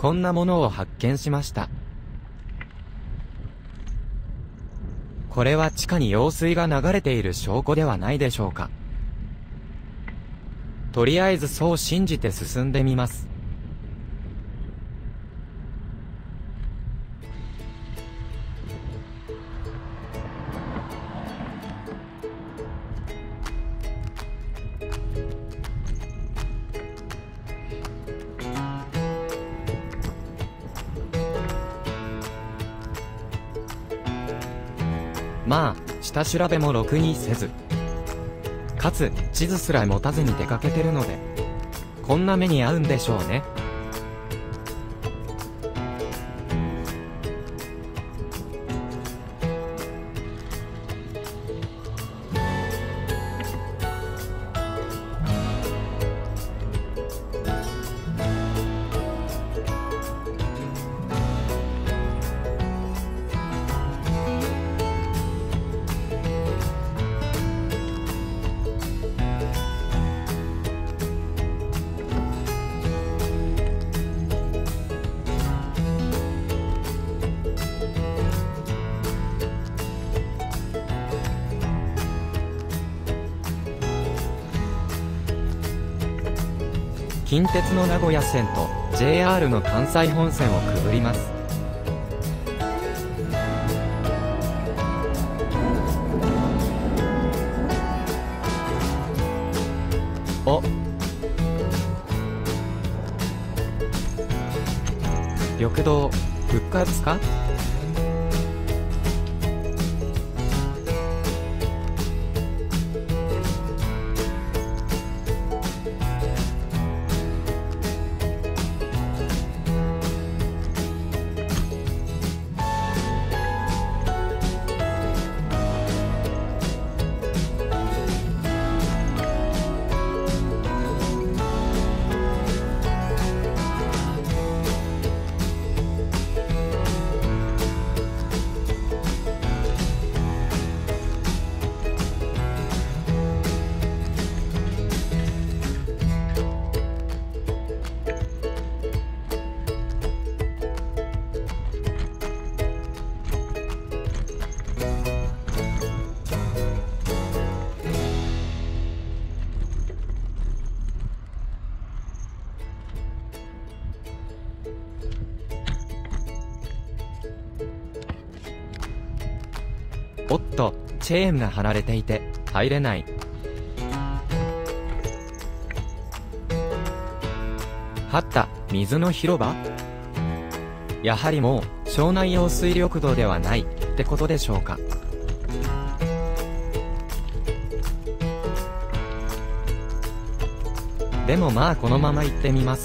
こんなものを発見しました。これは地下に用水が流れている証拠ではないでしょうか。とりあえずそう信じて進んでみます。まあ、下調べもろくにせず、かつ地図すら持たずに出かけてるので、こんな目に遭うんでしょうね。近鉄の名古屋線と JR の関西本線をくぐります。お、緑道復活か？おっと、チェーンが張られていて入れない。はった、水の広場？やはりもう庄内用水緑道ではないってことでしょうか。でもまあこのまま行ってみます。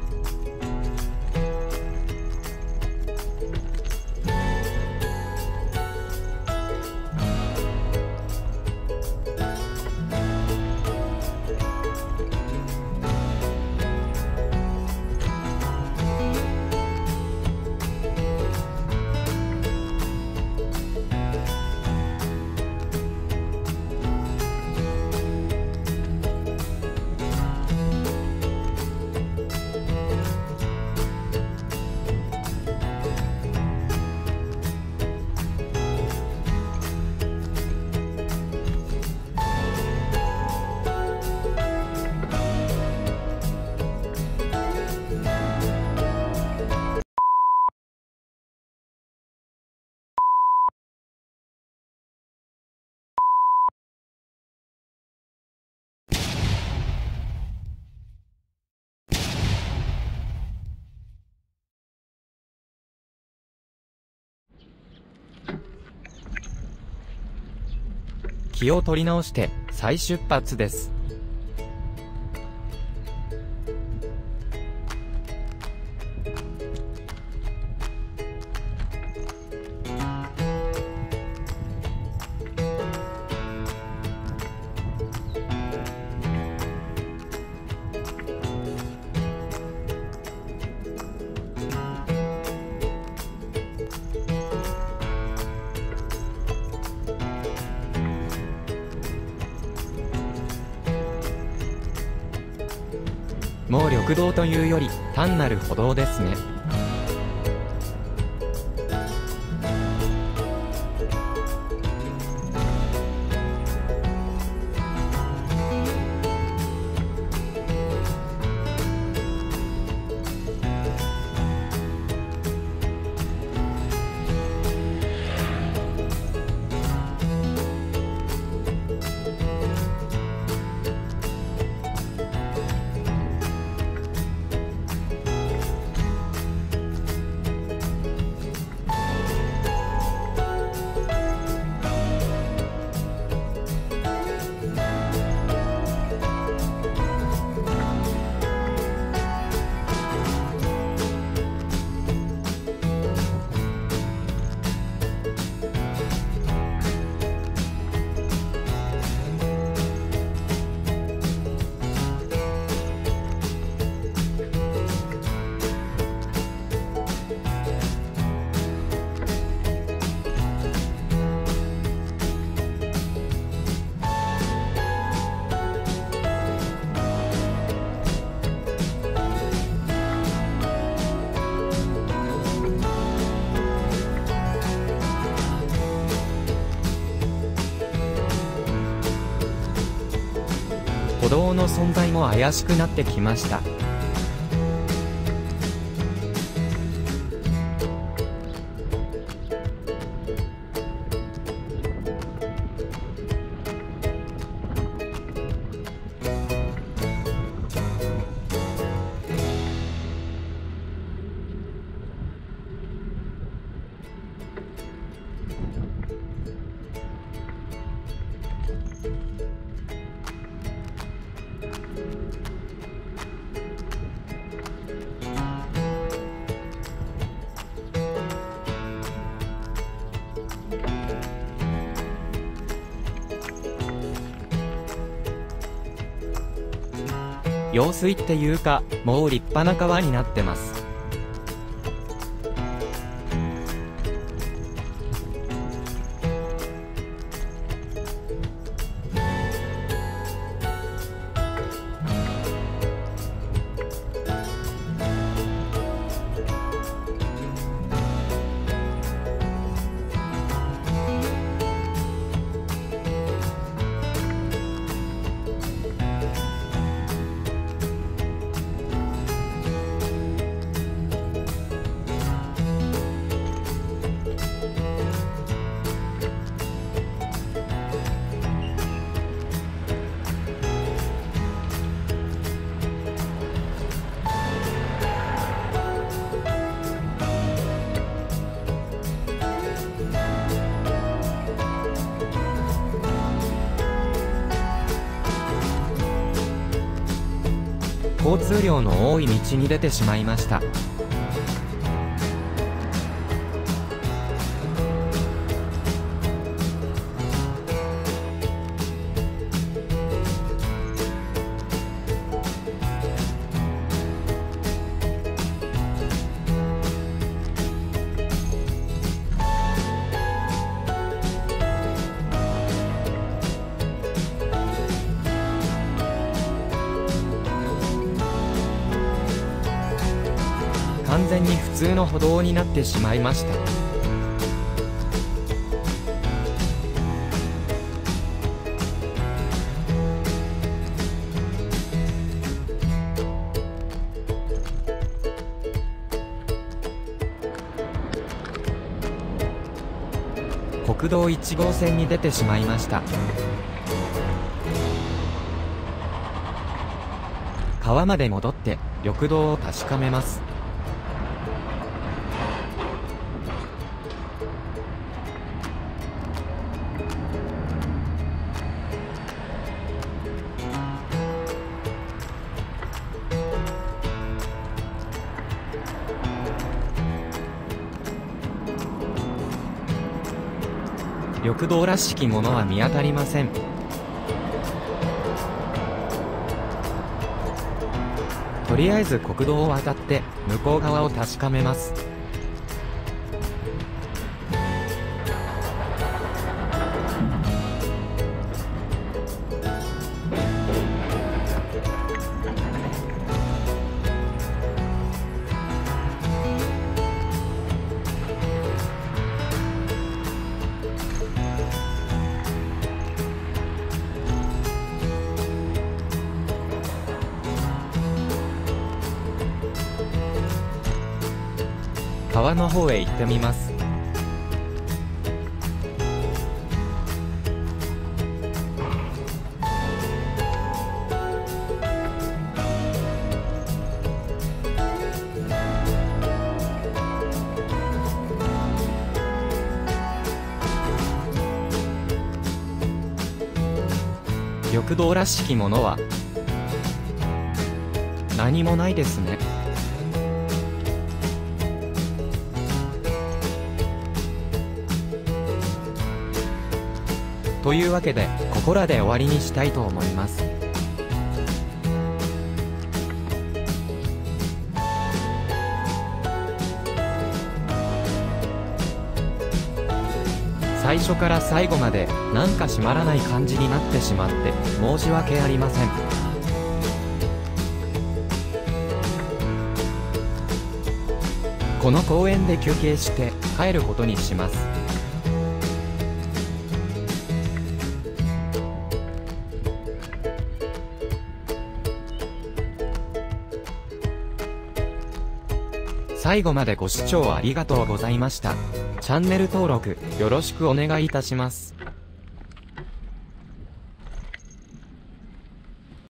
気を取り直して再出発です。 もう緑道というより単なる歩道ですね。歩道の存在も怪しくなってきました。用水っていうか、もう立派な川になってます。交通量の多い道に出てしまいました。完全に普通の歩道になってしまいました。国道1号線に出てしまいました。川まで戻って緑道を確かめます。緑道らしきものは見当たりません。とりあえず国道を渡って向こう側を確かめます。 川の方へ行ってみます。緑道らしきものは何もないですね。というわけで、ここらで終わりにしたいと思います。最初から最後までなんか締まらない感じになってしまって申し訳ありません。この公園で休憩して帰ることにします。最後までご視聴ありがとうございました。チャンネル登録よろしくお願いいたします。